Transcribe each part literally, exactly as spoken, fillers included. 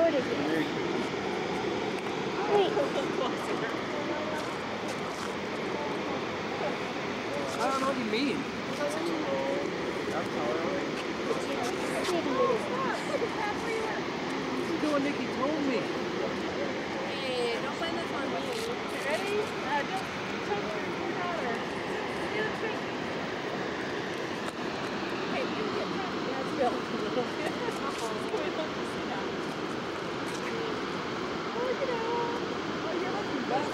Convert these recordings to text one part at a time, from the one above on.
board is it? Wait. I don't know what you mean. This is what Nikki told me. Hey, don't blame this on me. Ready? Uh, just touch your daughter. Do a trick. Hey, you get that. That's Bill. We love to see that. Oh, look at that. Oh, you're looking best.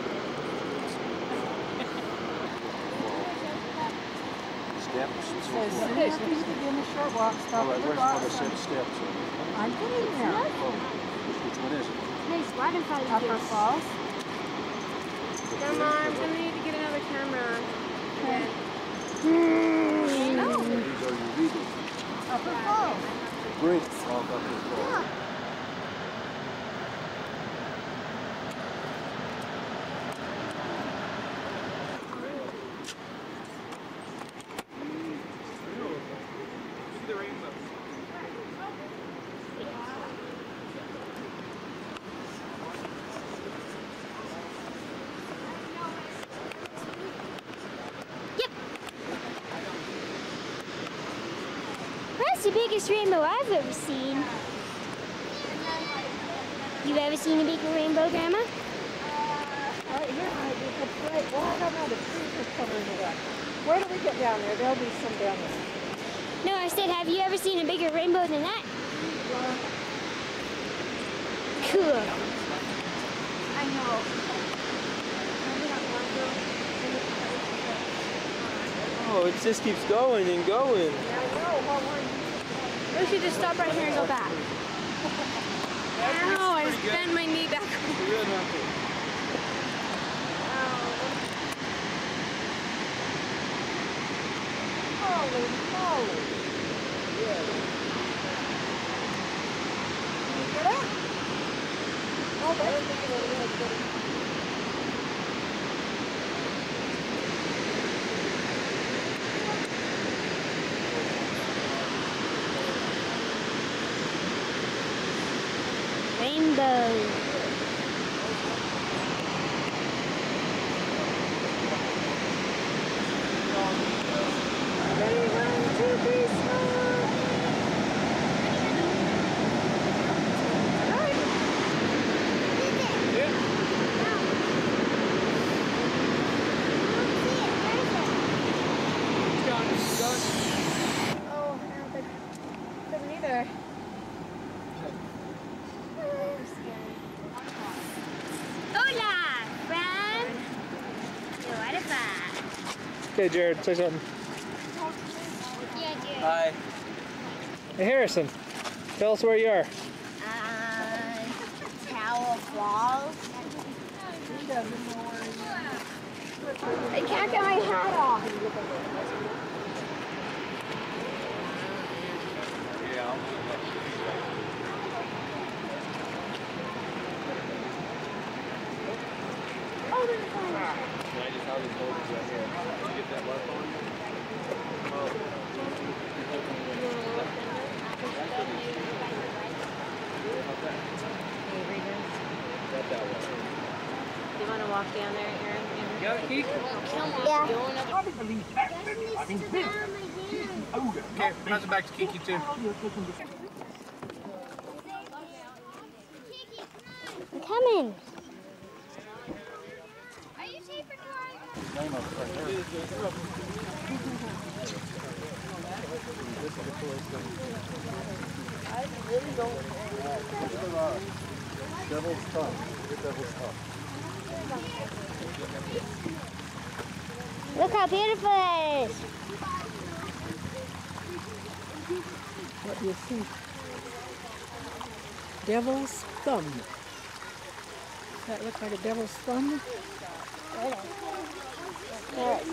Steps. Says soon after you begin the short walk, stop Oh, at the where's box. one that said steps? I'm getting there. Oh, which one is it? Nice waterfall. Upper Falls. Grandma, I'm going to need to get another camera. Okay. Mm. Oh. These are your readers. Upper Falls. Great. All Upper Falls. The rainbow. That's the biggest rainbow I've ever seen. You've ever seen a bigger rainbow, Grandma? Right here, I think it's right. Well, I don't know, the trees are covering it up. Where do we get down there? There'll be some down there. No, I said, have you ever seen a bigger rainbow than that? Cool. I know. Oh, it just keeps going and going. I know. What were you? We should just stop right here and go back. Ow, I just bent my knee back. Holy moly. Can you get up? Oh, that's good. Rainbow. Ready, one, two, three, stop. Right. Yeah. It's gone. It's gone. Oh, I don't think couldn't either. Hola, from the waterfall. Okay, Jared, say something. Yeah, dear. Hi. Hey, Harrison. Tell us where you are. Uh, Tower Falls. I can't get my hat off. Oh, there's one. You want to walk down there, Aaron? You got a key? Yeah. Okay, pass it back to Kiki too. I'm coming. Are you safe for crying? Name of it right there. I really don't. Devil's Tongue. Good Devil's Tongue. Look how beautiful it is. What do you see? Devil's thumb. Does that look like a devil's thumb? Yes.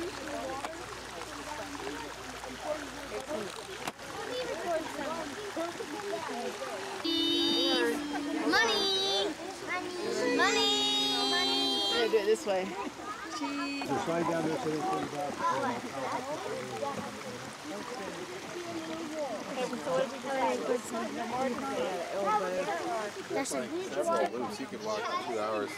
Money! Money! Money! Money! I'm going to do it this way. Just slide down there so they can go out. Okay, so what did we decide? That's like several loops. You could walk for two hours.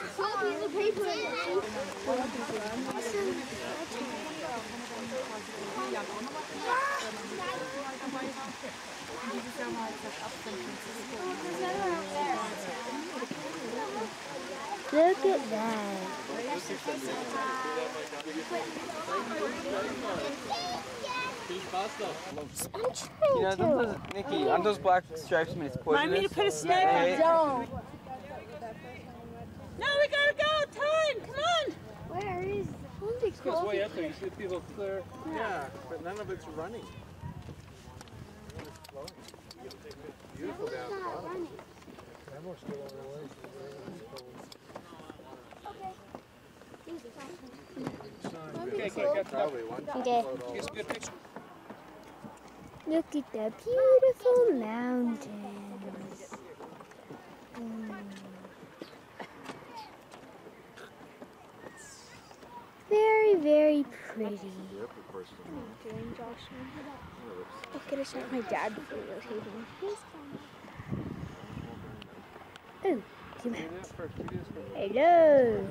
Look at that. I'm trying You know, to. those, Nikki, on those black stripes mean it's poisonous. Remind me to put a snake on Hey. the dome. No, we gotta go. Time. Come on. Where is the It goes way up there. You see people clear. Yeah, but none of it's running. Beautiful down at the bottom. Okay, okay, okay. Probably one. Okay. Here's a good picture. Look at the beautiful mountains. Mm. Very, very pretty. Yep, of course. Doing Josh. I'll get a shot of my dad before we go shooting. Ooh, zoom out. Hello.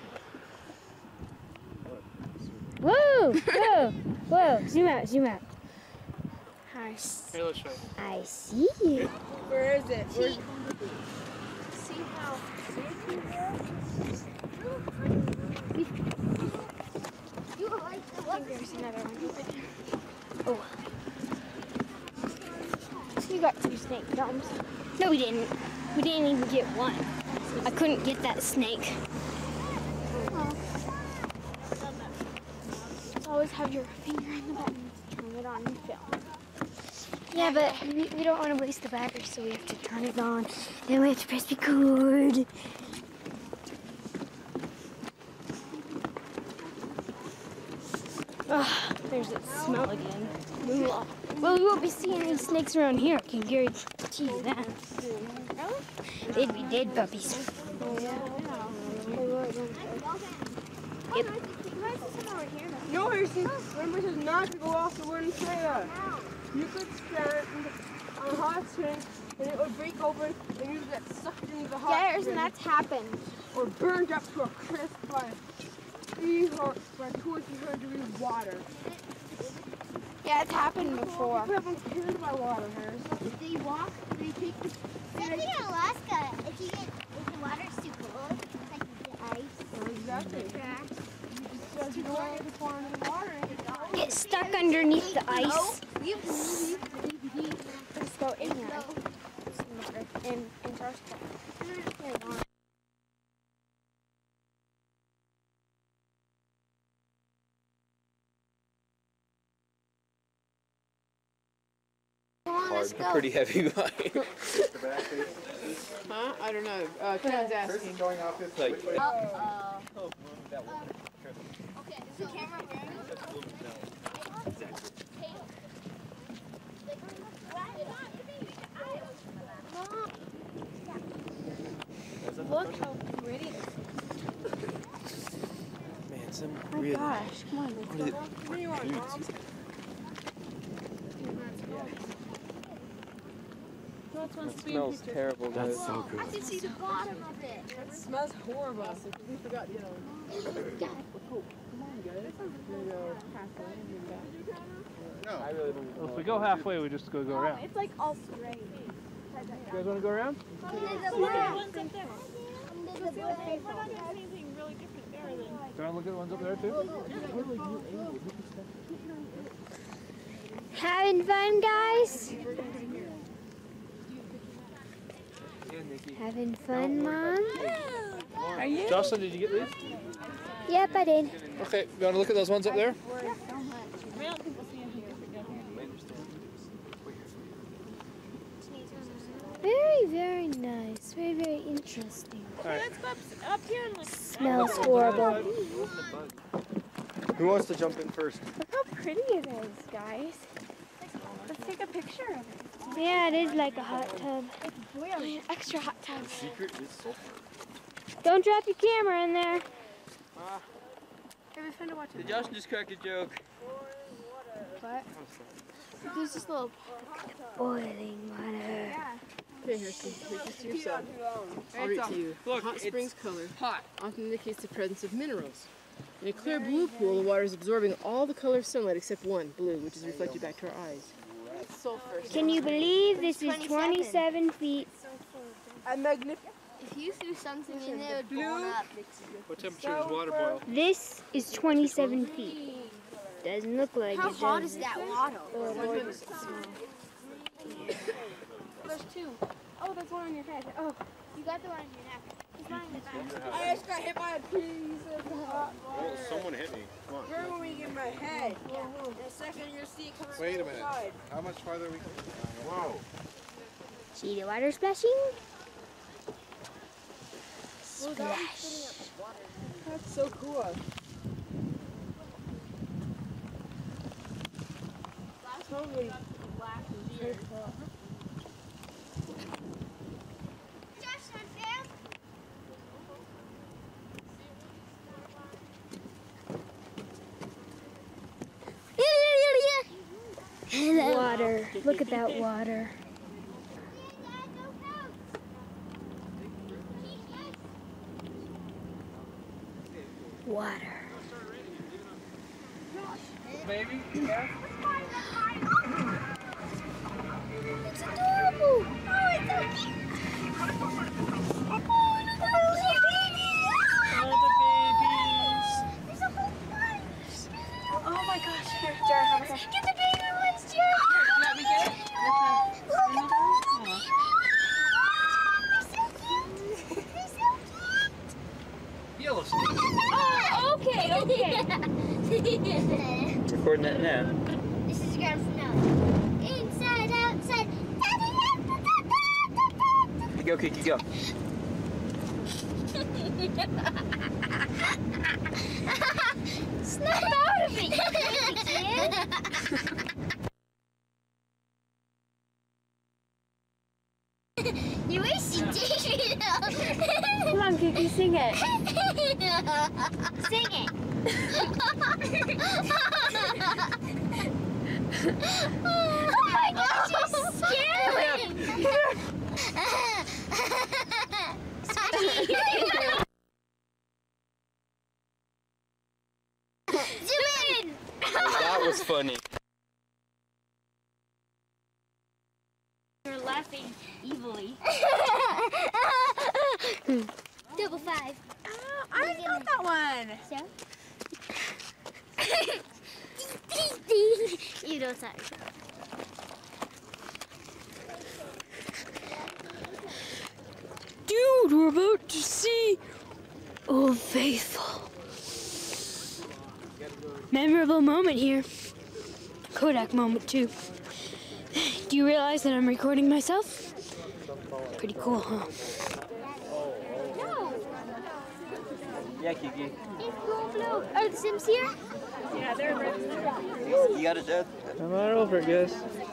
Whoa, whoa, whoa, zoom out, zoom out. I s- Here, let's show you. I see you. Where is it? Where's... See how... There's another one. Oh. You got two snake domes. No, we didn't. We didn't even get one. I couldn't get that snake. Always have your finger in the button to turn it on and film. Yeah, but we, we don't want to waste the battery, so we have to turn it on. Then we have to press record. Ugh, there's that smell again. Ugh. Well, we won't be seeing any snakes around here. I can guarantee you that. They'd be dead puppies. Yep. No, Harrison. Remember, it says not to go off the wooden trailer. You could stand on a hot spring, and it would break open, and you would get sucked into the hot Yeah, spring. and that's happened. Or burned up to a crisp by three hot, by two or three hundred degrees water. Yeah, it's happened before. People have been killed by water, Harrison. If they walk, they take the... Especially in Alaska, if you get, if the water's too cold, like the ice, Exactly. cracks. You just don't want to fall into the water. Get stuck underneath the ice. You Let's go in there. In, in Charles A pretty heavy bike. Huh? I don't know. Uh, Ken's asking. Going off this Like, Okay, is the camera Look how pretty this is. man, some Oh really. gosh, come on, let's What go. is it? What do you want, Mom? That smells terrible, guys. I can see the bottom of it. It smells horrible. We forgot, you know. I really don't Well, if we go halfway, we just go go around. It's like all straight. You guys want to go around? Do you want to look at the ones up there too? Having fun, guys? Having fun, Mom? Are you? Jocelyn, did you get these? Yep, I did. Okay, you want to look at those ones up there? Very, very nice. Very, very interesting. All right. Let's go up, up here and look. Smells horrible. Who wants to jump in first? Look how pretty it is, guys. Let's take a picture of it. Yeah, it is like a hot tub. Boiling. Extra hot tub. secret is sulfur. Don't drop your camera in there. It was fun to watch Did Josh just crack a joke? What? There's this little boiling water. Okay, Harrison, read this to yourself. I'll read it to you. Look, Hot it's springs color hot. often indicates the presence of minerals. In a clear blue pool, the water is absorbing all the color of sunlight except one, blue, which is reflected back to our eyes. Sulfur. Can you believe this is twenty-seven feet? A magnificent. If you threw something in there, it would blow up. What temperature is water boil? This is twenty-seven feet. Doesn't look like How it. hot does is it? that water? There's two. Oh, there's one on your head. Oh, You got the one in your neck. It's mine, it's mine. I just got hit by a piece of hot Oh, water. someone hit me. Come on. Remember when we get in my head? In a second, you'll see it coming Wait a from minute. the side. How much farther are we going? Whoa. See the water splashing? Splash. That's so cool. Totally black and very cool. Josh, unfair? Water. Look at that water. Water. Baby, yeah. It's adorable. Oh, it's so cute. Oh, look at those little babies. All the babies. There's a whole bunch. oh my gosh. Here, Jared, have a second. Get the baby ones, Jared. Let me get it. Look at those little babies. They're so cute. They're so cute. Yellowstone. Oh, okay, okay. Recording that now. This is ground snow. Inside, outside. Go, Kiki, go. Snap out of it, you crazy kid. You wish you did, Come on, Kiki, sing it. Sing it. Oh my gosh, you're scary. Zoom in. That was funny. You're laughing evilly. Double five. I got that one. So? You don't sorry. Dude, we're about to see Old Faithful. Memorable moment here. Kodak moment, too. Do you realize that I'm recording myself? Pretty cool, huh? Yeah, Kiki. Are the Sims here? Yeah, they're red. You got it, Dad? Come on over, guys.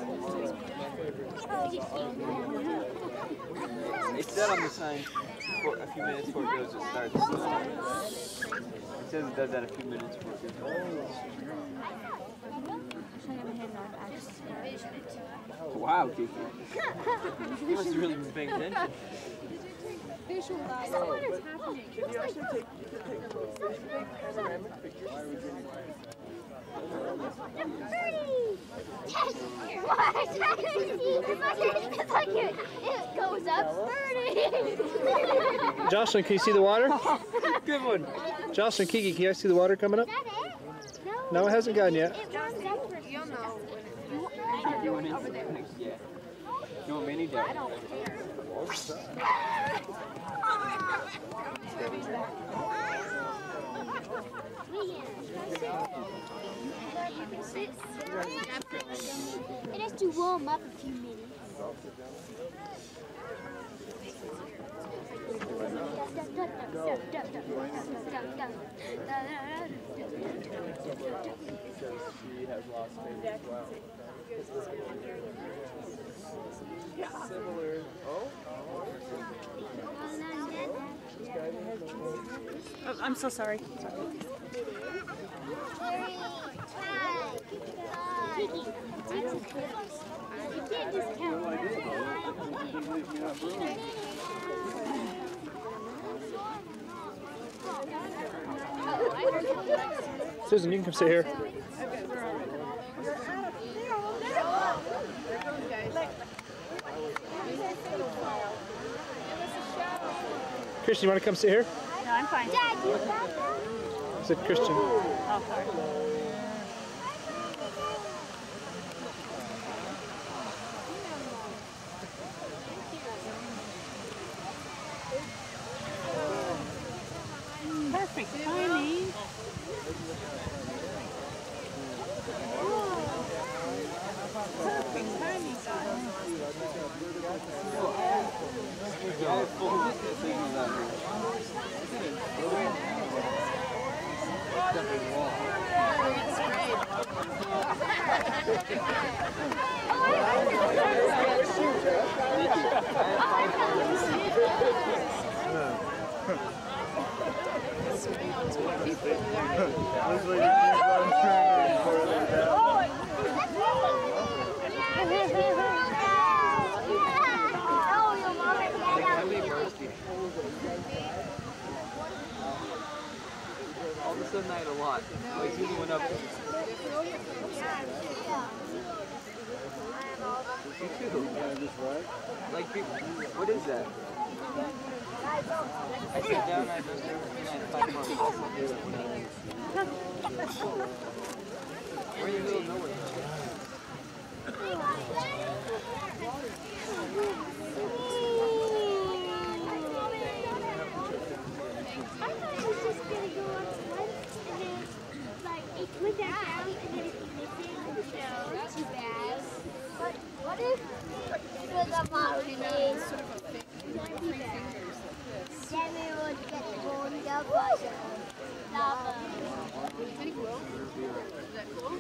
It said on the sign for a few minutes before it goes, it starts. It says it does that a few minutes before it goes. Wow, Kiki. You must have really been paying attention. What is happening? Can you also take, you can take photos, panoramic pictures? It's like it, it goes up. Birdie! Jocelyn, can you see the water? Good one. Jocelyn, Kiki, can you see the water coming up? Is that it? No, it hasn't gone yet. It warms up for You'll know. You want it? Yeah. You want mini dad? It has to warm up a few minutes. She has lost faith as well. Similar. Oh? Oh, I'm so sorry. You can't discount. Susan, you can come sit here. Christian, you want to come sit here? No, I'm fine. Dad, you got that? I said Christian. Oh, sorry. Perfect timing. Perfect timing, son. All of a sudden I had a lot. Like Susan went up. You too. Like, what is that? I sat down, I just I had five more. We're in the middle of nowhere. I thought it was just gonna go up once and then like it went back down and then it's missing. No, not too bad. But what if it was a mountain? Sort of a thick three fingers like this. Then we would get blown up by the lava. Pretty cool. Is that cool?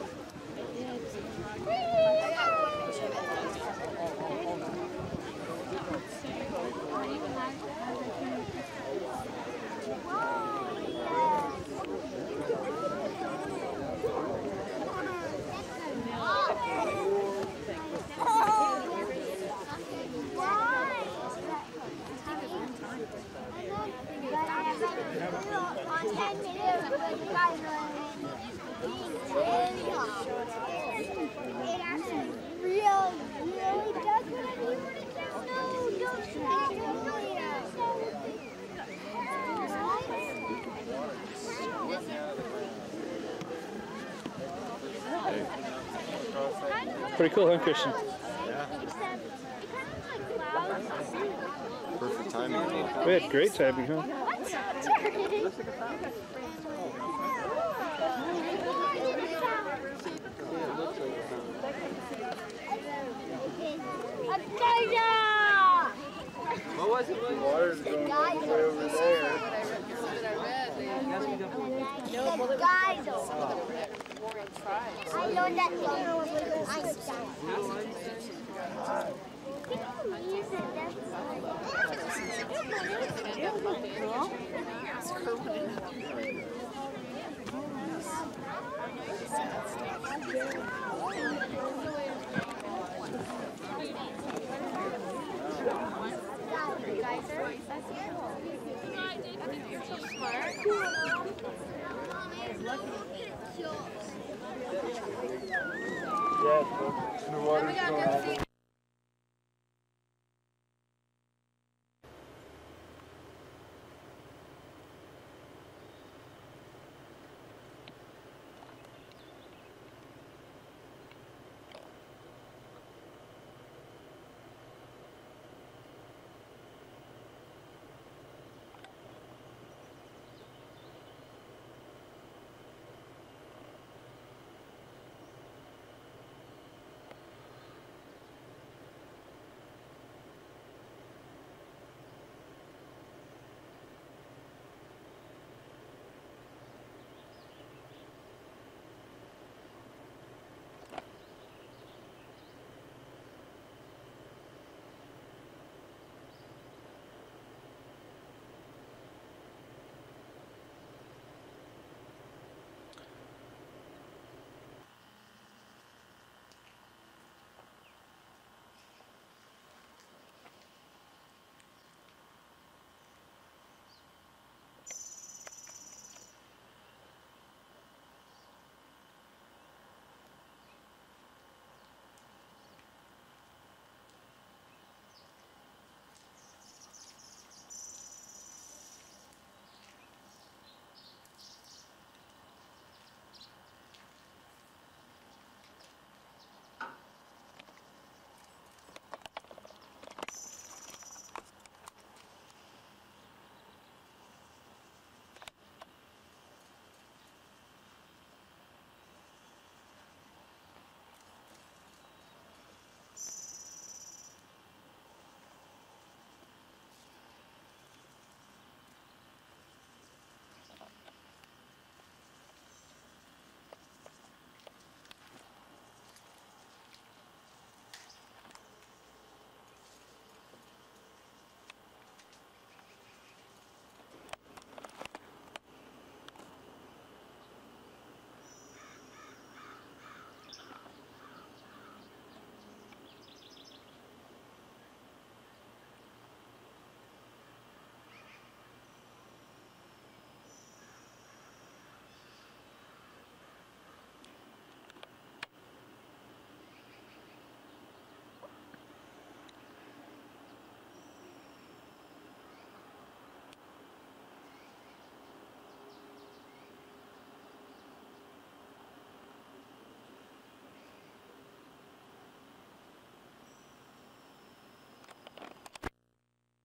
Pretty cool, huh, Christian? Perfect timing. We had great timing, huh? What was it? The water's going all the way over there. Guys, I learned that from Einstein. Yeah, the water's going all the way.